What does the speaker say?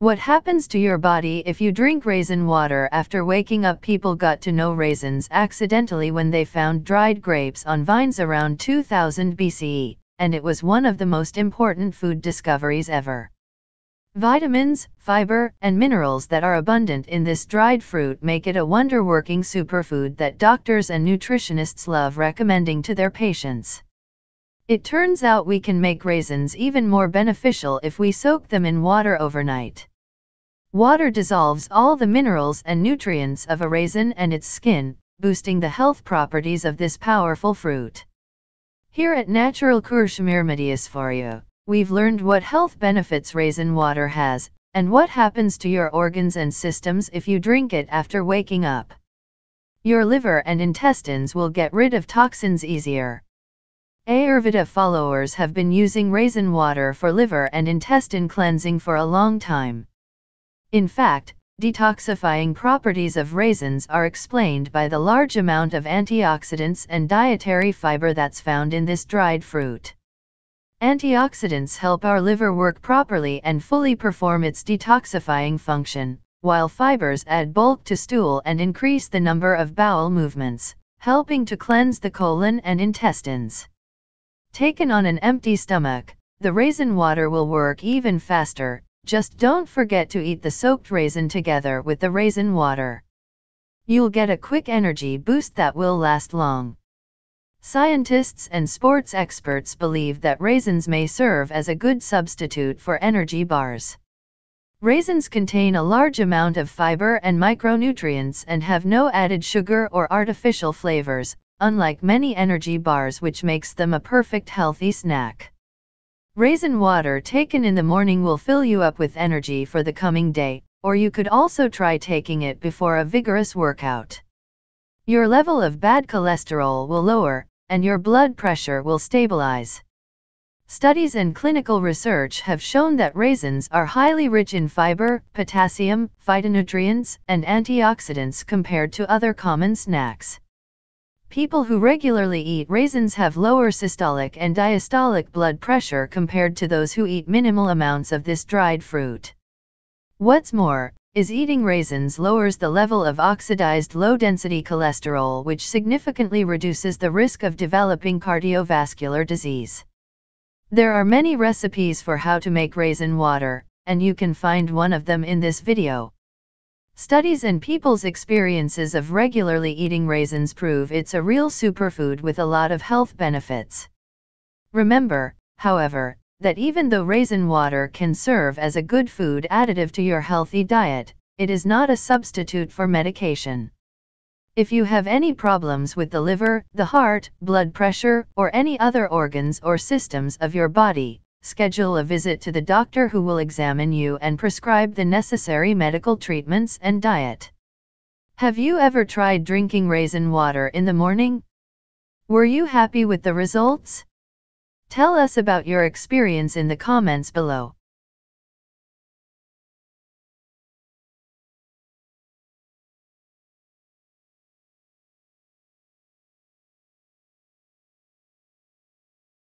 What happens to your body if you drink raisin water after waking up? People got to know raisins accidentally when they found dried grapes on vines around 2000 BCE, and it was one of the most important food discoveries ever. Vitamins, fiber, and minerals that are abundant in this dried fruit make it a wonder-working superfood that doctors and nutritionists love recommending to their patients. It turns out we can make raisins even more beneficial if we soak them in water overnight. Water dissolves all the minerals and nutrients of a raisin and its skin, boosting the health properties of this powerful fruit. Here at NaturalcureshomeRemediesForYou, we've learned what health benefits raisin water has, and what happens to your organs and systems if you drink it after waking up. Your liver and intestines will get rid of toxins easier. Ayurveda followers have been using raisin water for liver and intestine cleansing for a long time. In fact, detoxifying properties of raisins are explained by the large amount of antioxidants and dietary fiber that's found in this dried fruit. Antioxidants help our liver work properly and fully perform its detoxifying function, while fibers add bulk to stool and increase the number of bowel movements, helping to cleanse the colon and intestines. Taken on an empty stomach, the raisin water will work even faster. Just don't forget to eat the soaked raisin together with the raisin water. You'll get a quick energy boost that will last long. Scientists and sports experts believe that raisins may serve as a good substitute for energy bars. Raisins contain a large amount of fiber and micronutrients and have no added sugar or artificial flavors, unlike many energy bars, which makes them a perfect healthy snack. Raisin water taken in the morning will fill you up with energy for the coming day, or you could also try taking it before a vigorous workout. Your level of bad cholesterol will lower, and your blood pressure will stabilize. Studies and clinical research have shown that raisins are highly rich in fiber, potassium, phytonutrients, and antioxidants compared to other common snacks. People who regularly eat raisins have lower systolic and diastolic blood pressure compared to those who eat minimal amounts of this dried fruit. What's more, eating raisins lowers the level of oxidized low-density cholesterol, which significantly reduces the risk of developing cardiovascular disease. There are many recipes for how to make raisin water, and you can find one of them in this video. Studies and people's experiences of regularly eating raisins prove it's a real superfood with a lot of health benefits. Remember, however, that even though raisin water can serve as a good food additive to your healthy diet, it is not a substitute for medication. If you have any problems with the liver, the heart, blood pressure, or any other organs or systems of your body, schedule a visit to the doctor who will examine you and prescribe the necessary medical treatments and diet. Have you ever tried drinking raisin water in the morning? Were you happy with the results? Tell us about your experience in the comments below.